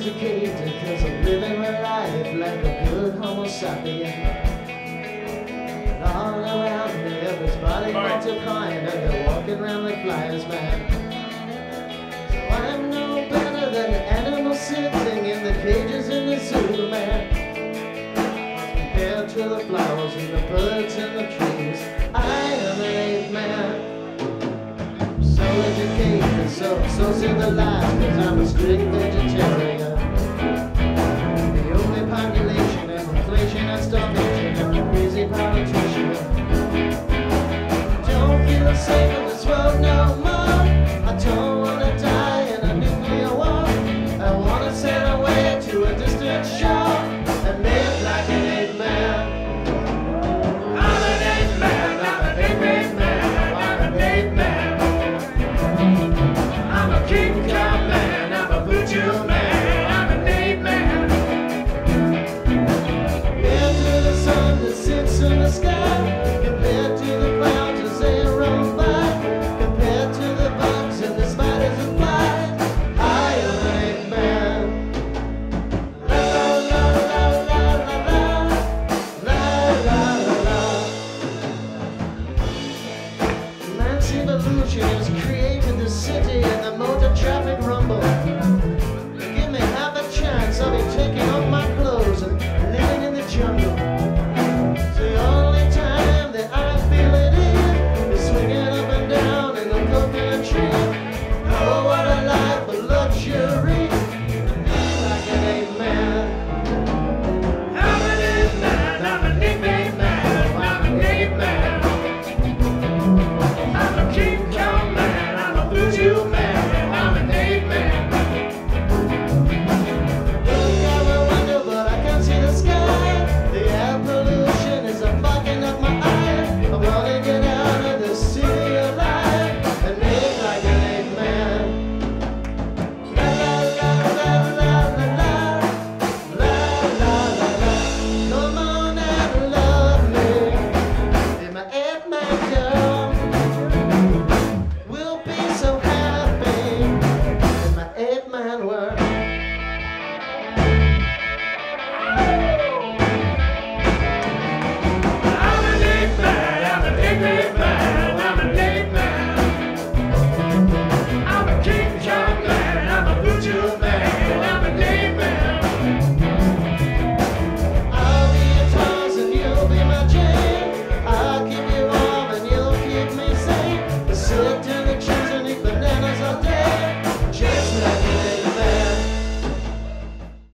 educated because I'm living my life like a good homo sapien. And all around me everybody multiplying, and they're walking around like flies, man. So I'm no better than the animals sitting in the cages in the zoo, man. Compared to the flowers and the birds and the trees, I am an ape man. So educated, so civilized, cause I'm a strict vegetarian. The only population and inflation and starvation, I'm a crazy politician. Don't feel safe in this world no more. I don't wanna die in a nuclear war. I wanna sail away to a distant shore and live like an ape man. I'm an ape man, I'm an ape man, I'm an ape man. I'm a King Kong man, I'm a voodoo man, I'm an ape man. Compared to the sun that sits in the sky, compared to the clouds as they roll by, compared to the bugs and the spiders and flies, I am an ape man. La la la la la la la la la. Man's evolution has created the city and the motor traffic rumble. Give me half a chance, I'll be taking off my clothes and living in the jungle. It's the only time that I feel it is swinging up and down in the coconut tree. Oh, what a life of luxury, like an ape man. I'm an ape man, I'm an ape man, I'm an ape man. I'm a King Kong man, I'm a voodoo man, I'm an ape man. Look out my window, but I can't see the sky. The air pollution is fogging up my eyes. I wanna get out of the city alive and live like an ape man. La la la la la la la la la la. Come on and love me, be my ape man girl. We'll be so happy in my ape man world. I'm an ape man, I'm an ape man, I'm an ape man. I'm a King Kong man, I'm a voodoo man, I'm an ape man. I'll be your Tarzan, you'll be my Jane.